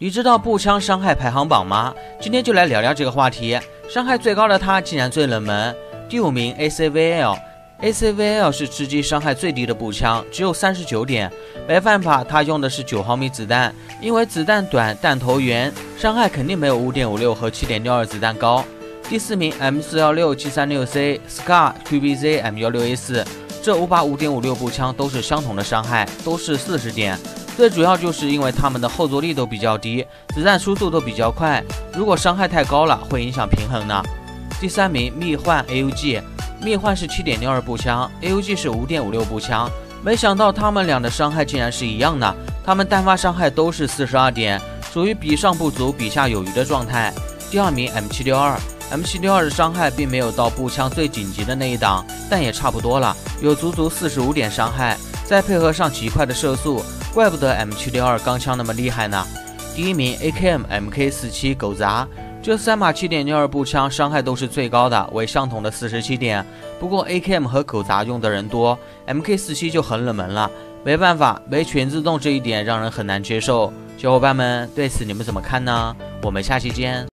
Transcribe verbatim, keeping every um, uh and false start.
你知道步枪伤害排行榜吗？今天就来聊聊这个话题。伤害最高的它竟然最冷门。第五名 A C V L。A C V L 是吃鸡伤害最低的步枪，只有三十九点。没办法，它用的是九毫米子弹，因为子弹短，弹头圆，伤害肯定没有 五点五六 和 七点六二 子弹高。第四名 M 四一六 G 三六 C Scar Q B Z M 一六 A 四， 这五把 五点五六 步枪都是相同的伤害，都是四十点。最主要就是因为它们的后坐力都比较低，子弹输速都比较快，如果伤害太高了会影响平衡呢。第三名蜜幻 A U G。蜜幻是 七点六二 步枪， A U G 是 五点五六 步枪，没想到他们俩的伤害竟然是一样的，他们单发伤害都是四十二点，属于比上不足比下有余的状态。第二名 M 七六二。 M 七六二 的伤害并没有到步枪最紧急的那一档，但也差不多了，有足足四十五点伤害，再配合上极快的射速，怪不得 M 七六二 钢枪那么厉害呢。第一名 A K M M K 四七 狗杂。这三把 七点六二 步枪伤害都是最高的，为相同的四十七点。不过 A K M 和狗杂用的人多， M K 四七 就很冷门了。没办法，没全自动这一点让人很难接受。小伙伴们对此你们怎么看呢？我们下期见。